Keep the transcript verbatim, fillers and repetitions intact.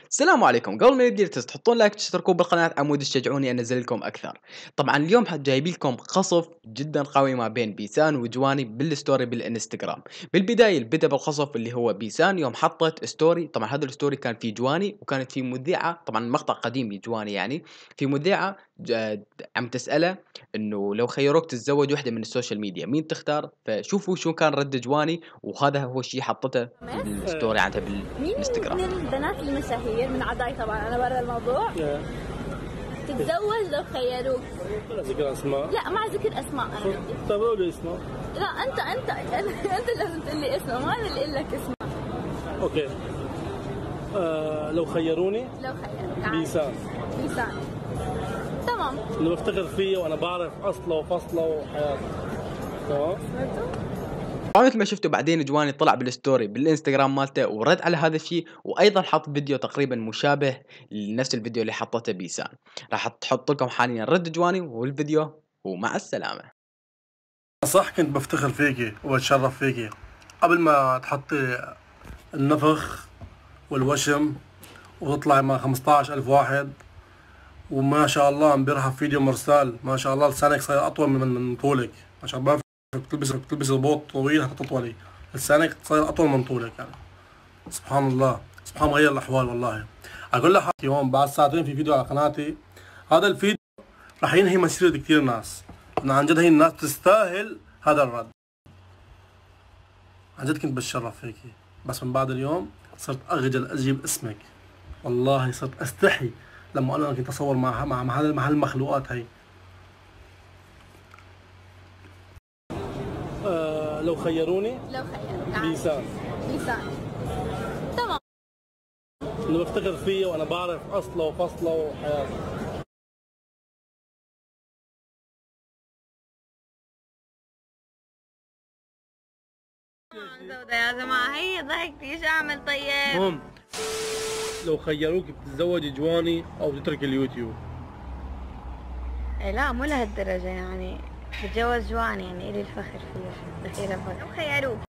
السلام عليكم. قبل ما نبدي التست تحطون لايك تشتركون بالقناة عمود تشجعوني انزل لكم اكثر. طبعا اليوم جايبين لكم قصف جدا قوي ما بين بيسان وجواني بالستوري بالانستغرام. بالبداية البدأ بالقصف اللي هو بيسان يوم حطت ستوري. طبعا هذا الستوري كان في جواني وكانت في مذيعة، طبعا مقطع قديم لجواني يعني. في مذيعة ج- عم تسأله انه لو خيروك تتزوج وحدة من السوشيال ميديا مين تختار، فشوفوا شو كان رد جواني، وهذا هو الشيء حطته بالستوري عندها مين بالانستغرام. من البنات المشاهير من عداي طبعا انا برا الموضوع تتزوج لو خيروك؟ لا ذكر اسماء. لا مع ذكر اسماء انا بدي. طيب قولي اسماء. لا انت انت انت لازم تقول لي اسمه، ما انا اللي اقول لك اسمه. اوكي. آه لو خيروني لو خيروك بيسان. بيسان تمام. اللي بفتخر فيه وانا بعرف اصله وفصله وحياته. تمام. طبعا مثل ما شفتوا بعدين جواني طلع بالستوري بالانستغرام مالته ورد على هذا الشيء، وايضا حط فيديو تقريبا مشابه لنفس الفيديو اللي حطته بيسان. راح تحط لكم حاليا رد جواني والفيديو، ومع السلامة. صح كنت بفتخر فيكي وبتشرف فيكي قبل ما تحطي النفخ والوشم وتطلعي مع خمسطعش ألف واحد، وما شاء الله عم بيرحب فيديو مرسال. ما شاء الله لسانك صاير اطول من من طولك. ما شاء الله بتلبس بتلبس بوط طويل حتى تطولي. لسانك صاير اطول من طولك يعني. سبحان الله، سبحان مغير الاحوال والله. اقول لك يوم بعد ساعتين في فيديو على قناتي. هذا الفيديو راح ينهي مسيرة كثير ناس. انا عن جد هي الناس تستاهل هذا الرد. عن جد كنت بتشرف فيكي، بس من بعد اليوم صرت اخجل اجيب اسمك. والله صرت استحي لما انا كنت اصور مع مع مع مع هالمخلوقات هي. آه لو خيروني لو خيروك بيسان. بيسان تمام. اللي بفتخر فيه وانا بعرف اصله وفصله وحياته. زودة يا جماعة، هي ضحكتي ايش اعمل طيب؟ المهم لو خيروك بتتزوجي جواني او تترك اليوتيوب؟ إيه لا مو لهالدرجة يعني، بتجوز جوان يعني إلي الفخر فيه. دخيلة لو خيروك